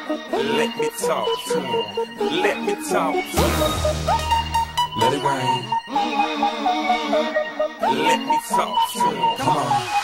Let me talk to him. Let me talk to him. Let it rain. Let me talk to him. Come on.